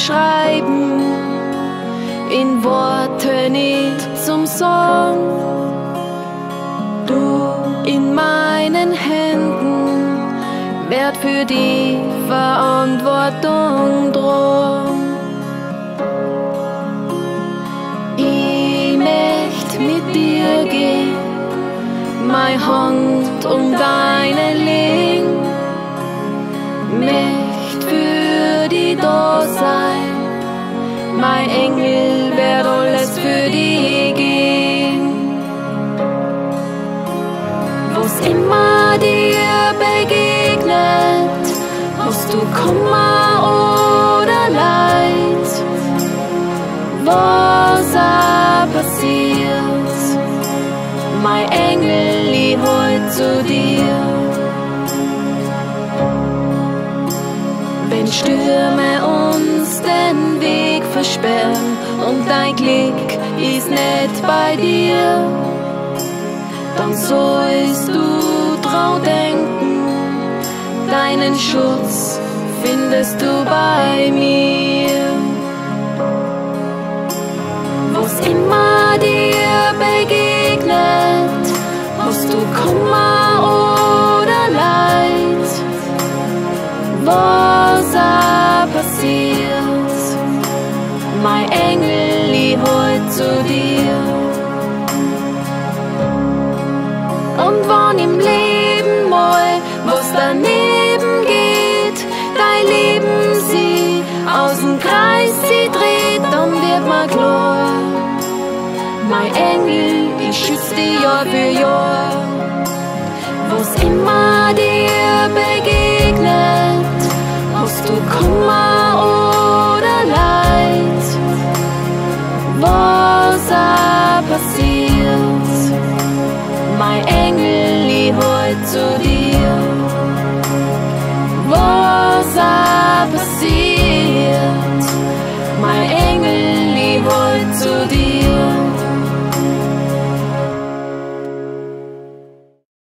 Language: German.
beschreiben, in Worte nicht zum Song. Du in meinen Händen, werd für die Verantwortung drum. Ich möcht mit dir gehen, meine Hand um deine Ling, möcht für die da sein, mein Engel werd alles für die gehen. Wo's immer dir begegnet, hast du Kummer oder Leid, was auch passiert, mein Engel, ich heut zu dir. Wenn Stürme uns den Weg versperren und dein Glück ist nicht bei dir, dann sollst du drauf denken, deinen Schutz findest du bei mir. Wo's immer dir begegnet, hast du Kummer oder Leid, was auch passiert, mein Engel, ich heut zu dir. Und wann im Leben mal was daneben geht, dein Leben sie aus dem Kreis sie dreht, dann wird mir klar, mein Engel, ich schütz dich Jahr für Jahr. Was immer dir begegnet,